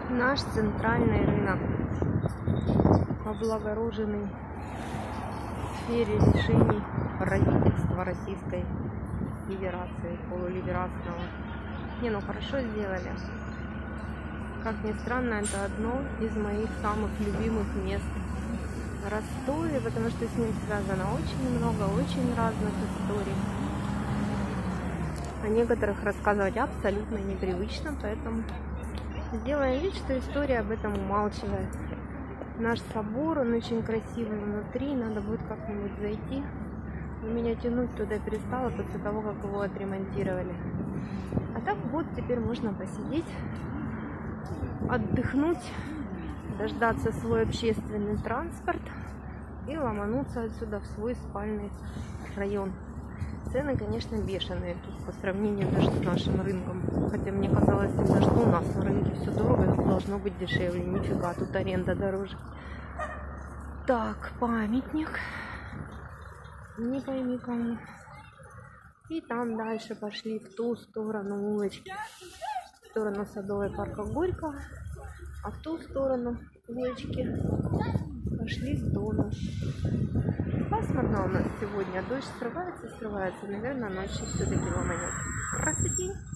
Наш центральный рынок, облагороженный в сфере решений правительства Российской Федерации, полулиберального. Не, ну хорошо сделали. Как ни странно, это одно из моих самых любимых мест в Ростове, потому что с ним связано очень много, очень разных историй. О некоторых рассказывать абсолютно непривычно, поэтому сделаем вид, что история об этом умалчивает. Наш собор, он очень красивый внутри, надо будет как-нибудь зайти. Но меня тянуть туда перестало после того, как его отремонтировали. А так вот, теперь можно посидеть, отдохнуть, дождаться свой общественный транспорт и ломануться отсюда в свой спальный район. Цены, конечно, бешеные тут по сравнению даже с нашим рынком. Хотя мне казалось всегда, что у нас на рынке все дорого, должно быть дешевле. Нифига, тут аренда дороже. Так, памятник. Не пойми кому. И там дальше пошли в ту сторону улочки. В сторону Садового парка Горького. А в ту сторону улочки пошли к Дону. Пасмурно у нас сегодня. Дождь скрывается. Наверное, ночью все-таки ломанет. Красотень.